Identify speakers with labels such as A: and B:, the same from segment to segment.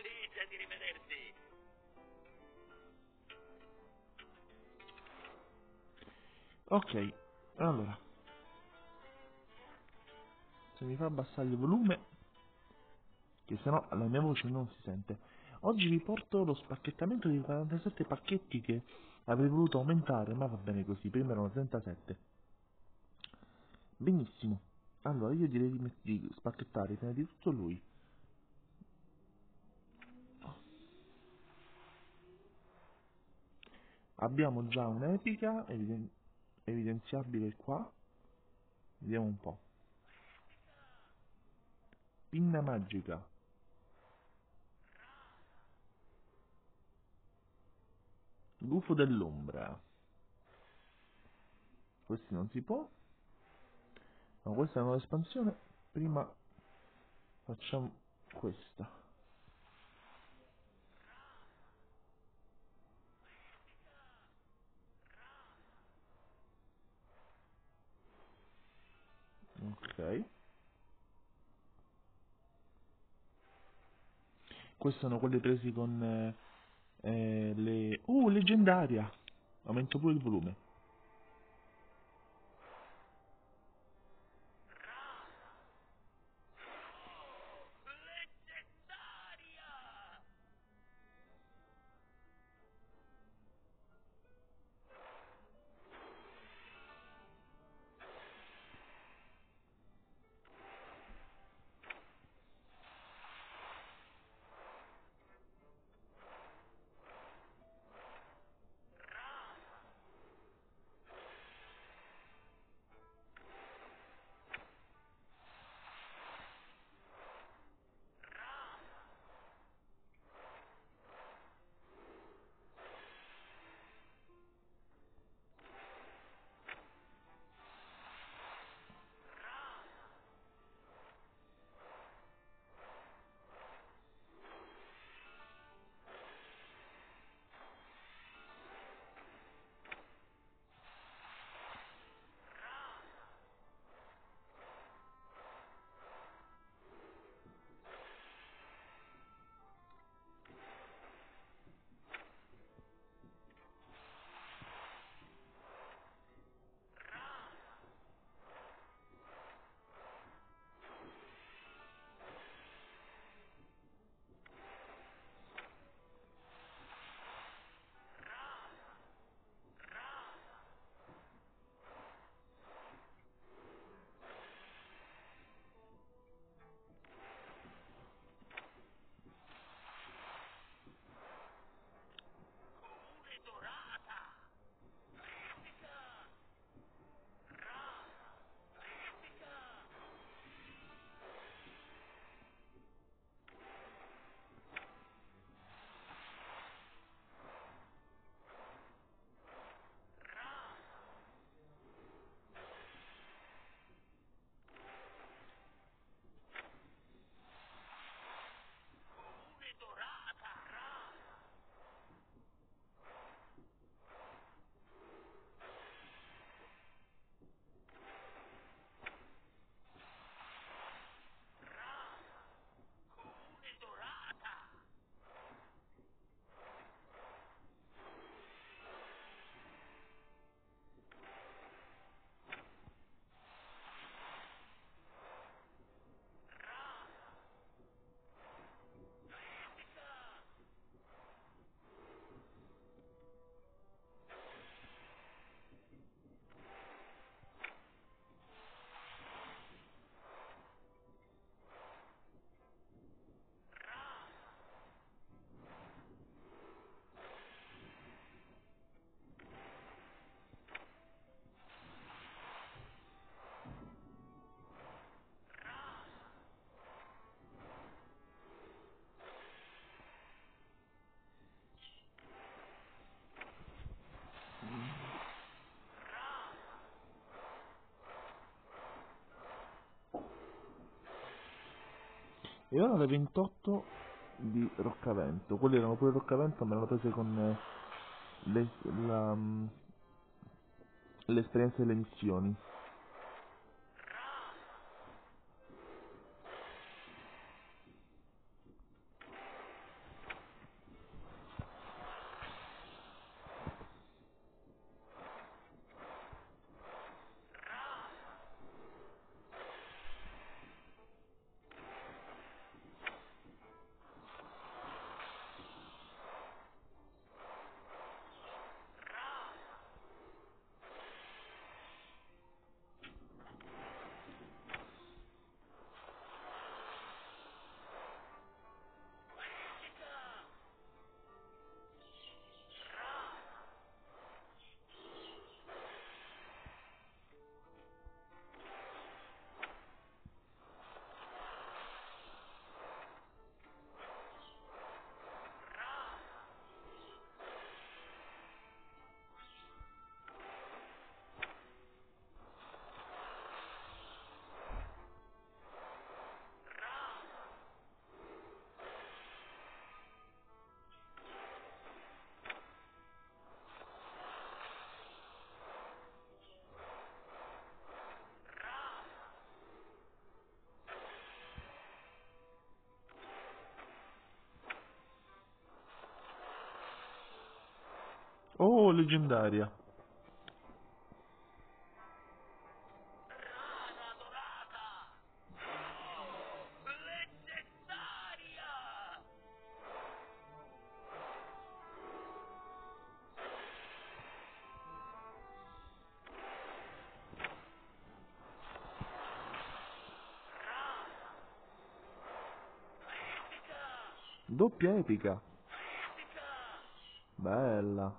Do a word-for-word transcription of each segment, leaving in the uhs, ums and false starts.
A: felice di rivederti.
B: Ok, allora, se mi fa abbassare il volume, che sennò la mia voce non si sente. Oggi vi porto lo spacchettamento di quarantasette pacchetti che avrei voluto aumentare, ma va bene così, prima erano trentasette. Benissimo, allora io direi di, met- di spacchettare prima di tutto lui. Abbiamo già un'epica eviden- evidenziabile qua, vediamo un po'. Pinna magica, gufo dell'ombra, questi non si può, ma questa è una nuova espansione, prima facciamo questa. Ok, queste sono quelle presi con eh, eh, le... Uh, leggendaria! Aumento pure il volume.
A: Leggendaria! Comune dorata! Epica! Rara! Epica! Comune dorata! Rara! Comune dorata!
B: E ora le ventotto di Roccavento. Quelle erano pure Roccavento, ma erano prese con eh, le, la, mm, l'esperienza delle missioni. leggendaria.
A: Rara dorata. Leggendaria. Rara. Epica.
B: Doppia epica.
A: Epica.
B: Bella.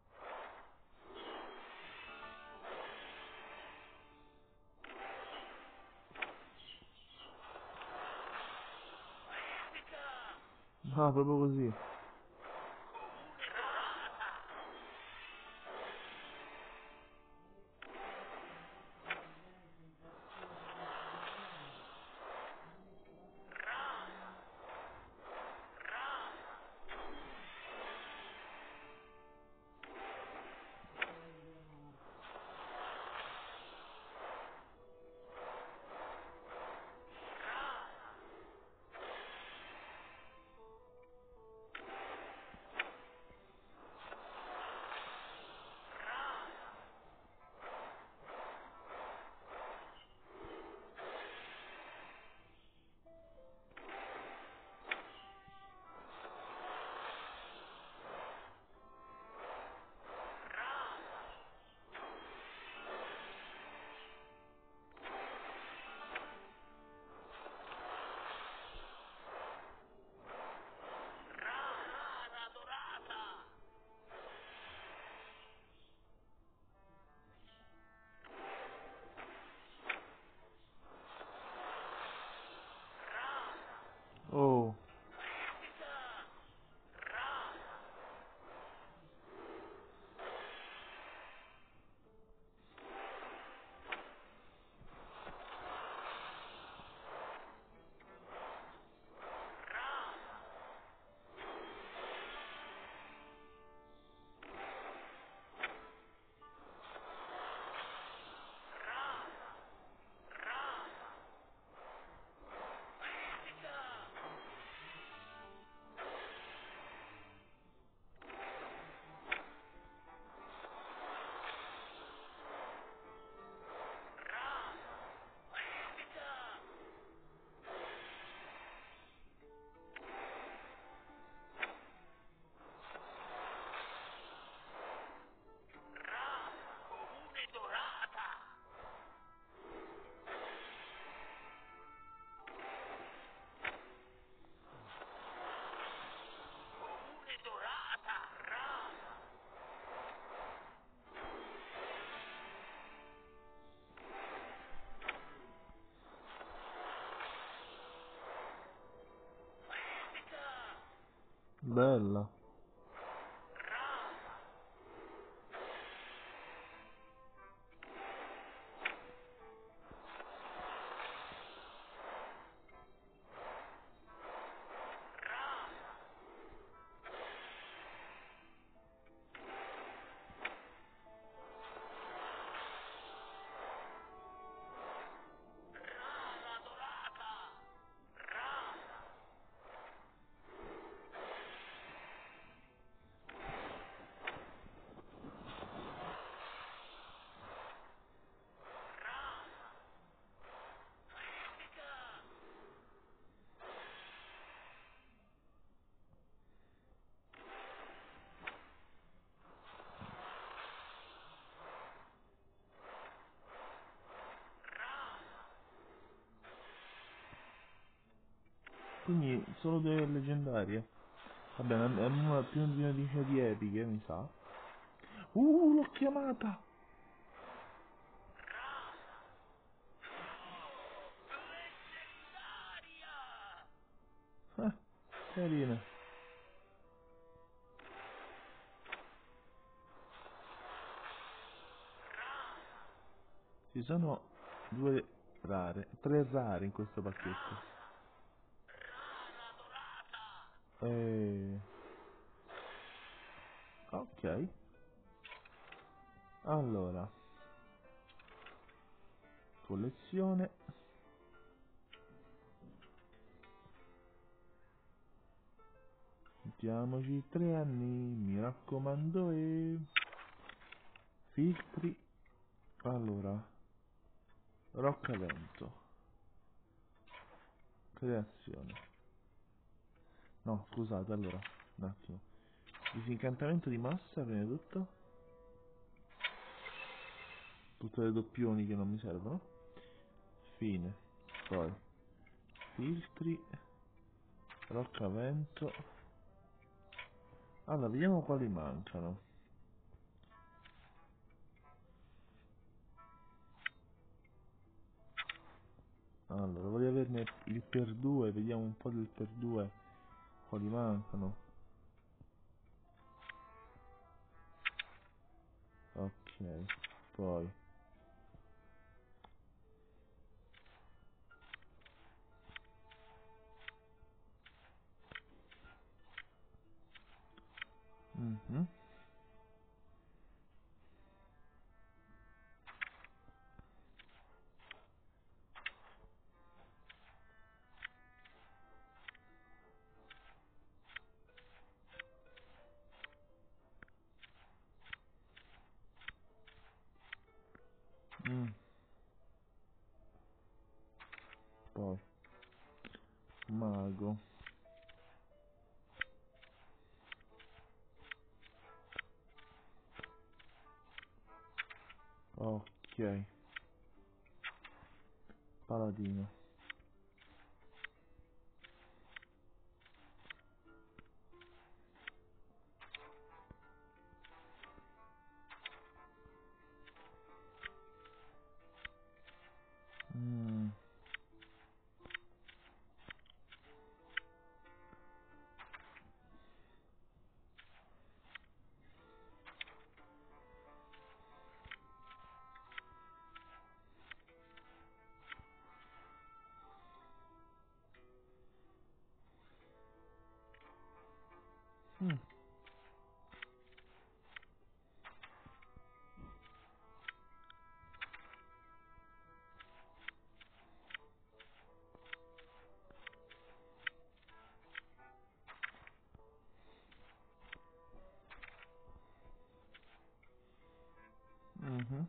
A: Epica.
B: Ah, proprio così.
A: Comune dorata. Rara. Rara. Rara. Rara. Rara. Rara dorata. Rara.
B: Oh,
A: Epica. Rara. Rara. Rara. Rara. Epica. Rara. Epica. Rara. Comune dorata. Comune dorata. Rara. Epica.
B: bella.
A: Rara. Rara. Rara dorata. Rara. Rara. Epica. Rara.
B: Quindi solo delle leggendarie. Vabbè, è una più di, di, di epiche, mi sa. Uh, l'ho chiamata!
A: Rara. Leggendaria.
B: Eh, carina.
A: Rara.
B: Ci sono due rare, tre rare in questo pacchetto.
A: Rara dorata.
B: E... ok. Allora, collezione. Mettiamoci tre anni, mi raccomando, e... Filtri. Allora, roccavento. Creazione. No, scusate, allora, un attimo. Disincantamento di massa, prima di tutto. Tutte le doppioni che non mi servono. Fine. Poi, filtri. Roccavento. Allora, vediamo quali mancano. Allora, voglio averne il per due, vediamo un po' del per due. Quali mancano. Ok, poi. Mhm. Mm, poi, mago. Ok, paladino. Mm, mm, mhm.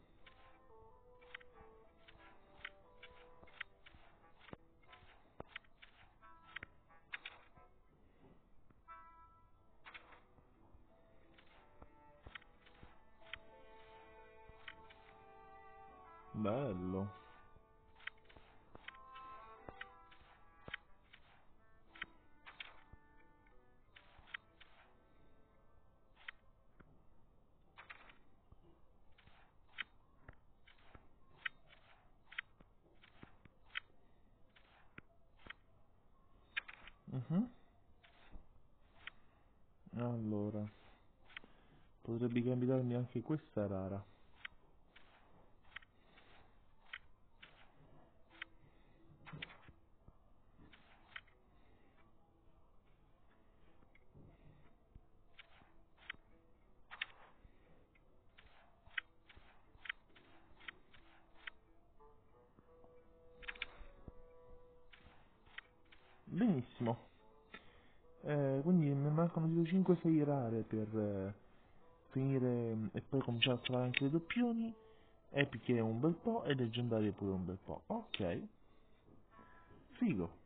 B: Bello. Mhm. Allora, potrebbe capitarmi anche questa rara. Benissimo. Eh, quindi mi mancano tipo cinque sei rare per eh, finire mm, e poi cominciare a trovare anche le doppioni. Epiche un bel po' e leggendarie pure un bel po'. Ok, figo.